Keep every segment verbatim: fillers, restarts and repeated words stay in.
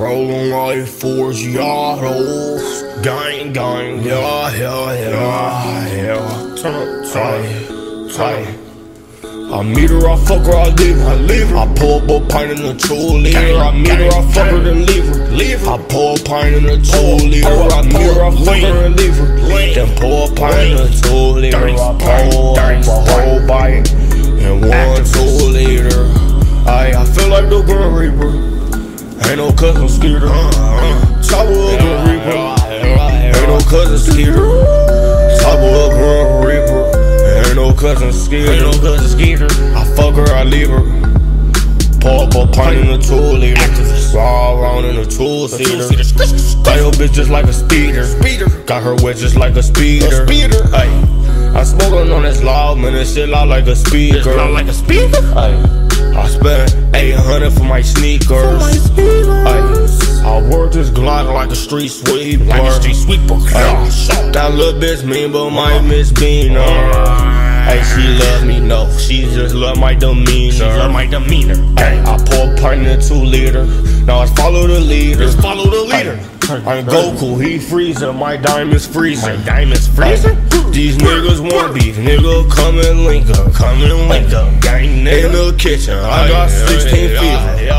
Rolling like four Giottos. Gang, gang, yeah, yeah, yeah, yeah. Turn up, tight, tight. I meet her, I fuck her, I leave her. I leave her. I pour up a pint in a two liter. I meet her, I fuck her, then leave her. Leave her. I pour a pint in a two liter. I meet her, I fuck her, and leave her. Then pour a pint in a two liter. I pour up a whole bite in one two liter. I I feel like the Grim Reaper. Ain't no cousin Skeeter. Top of a Grim Reaper. Ain't no cousin Skeeter. Top of a Grim Reaper. Ain't no cousin Skeeter. Ain't no cousin Skeeter. I fuck her, I leave her. Pour up a pint in a two liter. Raw around in a two seater. Got your bitch just like a speeder. Got her wet just like a speeder. Ay, I smoking on this loud, man. This shit loud like a speaker. Loud like a speaker. Ay, I spent eight hundred for my sneakers. Ay, I work this Glock like a street sweeper. Like a street sweeper. Ay, that little bitch mean, but my misdemeanor. Hey, she love me, no, she just love my demeanor. She love my demeanor. Ay, I pour a pint in a two liter. Now I follow the leader. Just follow the leader. Ay, I'm Goku, he freezing. My diamond's freezing. My diamond's freezing. Ay, these niggas want beef, nigga. Come and link up, come and link up. Gang nigga. In the kitchen, I got sixteen fever.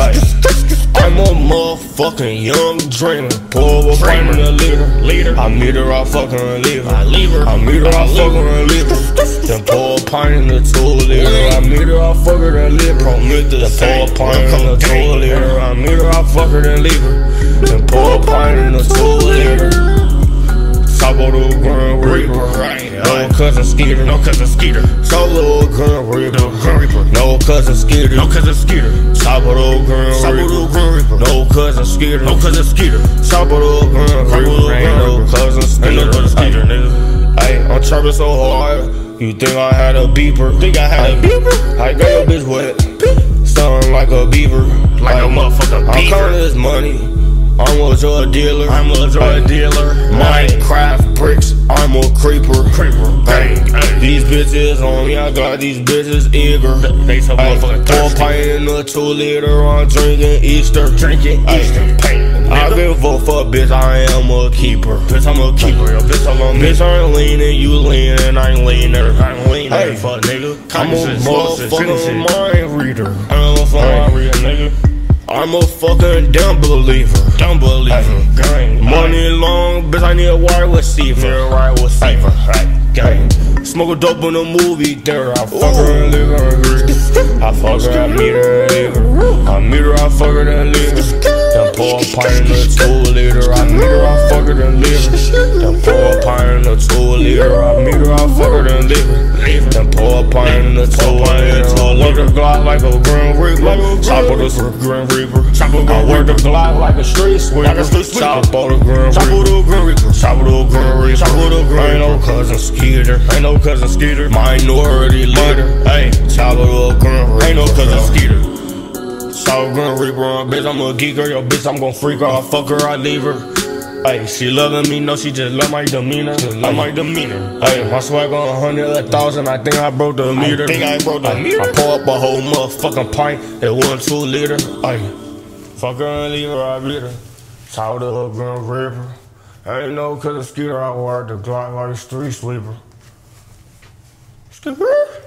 I'm a motherfucking young dreamer. Pour a pint in a liter. Leader. I meet her, I fuck her and leave her. I leave her. I meet her, I fuck her and leave her. Then pour a pint in the two liter. I meet her, I fuck her, then leave her. Then pour a pint in the two liter. I meet her, I fuck her, then leave her. Then pour a pint in the two liter. Top of the Grim Reaper. No cousin Skeeter. No cousin Skeeter. Top of the Grim Reaper. No cousin Skeeter. No cousin Skeeter. Top of the Grim Reaper. No cousin Skeeter. No cousin Skeeter. Top of the Grim Reaper. Ain't no cousin Skeeter. Ay, I'm trapping so hard. You think I had a beeper? Think I had a beeper? I got your bitch wet. Sounding like a beaver. Like a motherfucking beaver. I'm counting this money. I'm a drug dealer. I'm a drug dealer. Minecraft bricks. I'm a creeper. Creeper. Bang. These bitches on me. I got these bitches eager. They so motherfucking thirsty. Pour a pint in a two liter. I'm drinking Easter. Drinking Easter. I give a fuck, bitch. I am a keeper. Bitch, I'm a keeper. Yo, bitch, I'm a bitch. I ain't leaning. You leaning. I ain't leaning. I ain't leaning. Hey, fuck, nigga. I'm a motherfucking mind reader. I'm a fucking mind reader, nigga. I'm a fucking dumb believer. Dumb believer. Gang. Money long, bitch, I need a wire receiver. Yeah, wire receiver. Right. Gang. Smoke a dope in a movie theater. I fuck her and leave her and leave. I fuck her, I meet her and leave her. I meet her, I fuck her and leave her. Then pour a pint in a two liter. I meet her, I fuck her then leave her. Then pour a pint in a two liter. I meet her, I fuck her then leave her. Then pour a pint in a two liter. I work the Glock like a Grim Reaper. Chop of the Grim Reaper. I work the Glock like a street sweeper. Chop of the Grim Reaper. Chop of the Grim Reaper. Chop of the Grim Reaper. Chop of the Grim Reaper. Ain't no cousin Skeeter. Ain't no cousin Skeeter. Minority leader. Hey, chop of the Grim Reaper. Ain't no cousin Skeeter. Chop of Grim Reaper. Bitch, I'm a geeker. Yo, bitch, I'm gon' freak her. I fuck her, I leave her. Ay, she loving me, no, she just love my demeanor. Just love my demeanor. Ay, my swag on a hundred, a thousand. I think I broke the meter. I think I broke the meter. I pour up a whole motherfucking pint at one two liter. Ay, fuck her and leave her, I bleed her. Top of the Grim Reaper. Ain't no cousin Skeeter. I work the Glock like a street sweeper. Skeeter.